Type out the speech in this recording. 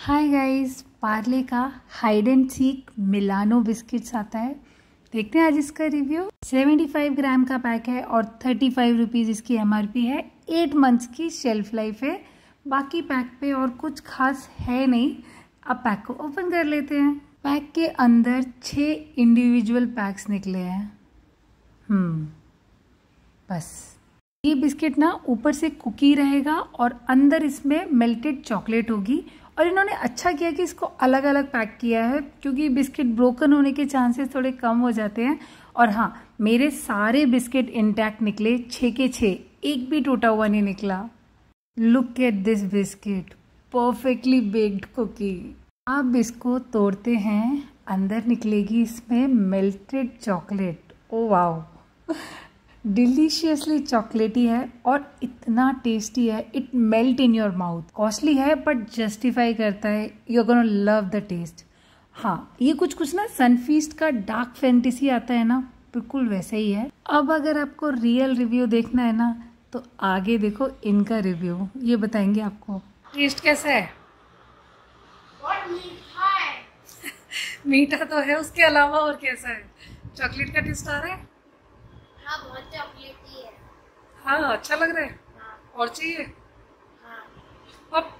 हाय guys, Parle का hide and seek Milano biscuits आता है। देखते हैं आज इसका रिव्यू। 75 ग्राम का पैक है और 35 रुपीज़ इसकी MRP है। 8 मंथ्स की शेल्फ लाइफ है। बाकी पैक पे और कुछ खास है नहीं। अब पैक को ओपन कर लेते हैं। पैक के अंदर 6 इंडिविजुअल पैक्स निकले हैं। बस ये बिस्किट ना ऊपर से कुकी रहेगा और अंदर इसमें मेल्टेड चॉकलेट होगी। और इन्होंने अच्छा किया कि इसको अलग अलग पैक किया है, क्योंकि बिस्किट ब्रोकन होने के चांसेस थोड़े कम हो जाते हैं। और हाँ, मेरे सारे बिस्किट इंटैक्ट निकले, 6 के 6, एक भी टूटा हुआ नहीं निकला। Look at this biscuit, perfectly baked cookie. आप इसको तोड़ते हैं, अंदर निकलेगी इसमें melted chocolate. Oh wow, deliciously chocolatey है और इतना टेस्टी है, it melt in your mouth. Costly है बट जस्टिफाई करता है। You are gonna love the taste. हाँ, ये कुछ ना सनफीस्ट का डार्क फैंटेसी आता है ना, बिल्कुल वैसे ही है। अब अगर आपको रियल रिव्यू देखना है ना, तो आगे देखो इनका रिव्यू, ये बताएंगे आपको। टेस्ट कैसा है? बहुत मीठा है। मीठा तो है, उसके अलावा और कैसा है? चॉकलेट का टेस्ट आ रहा है? हाँ, बहुत चॉकलेटी है। हाँ, अच्छा लग रहा है। हाँ। और चाहिए? हाँ। अब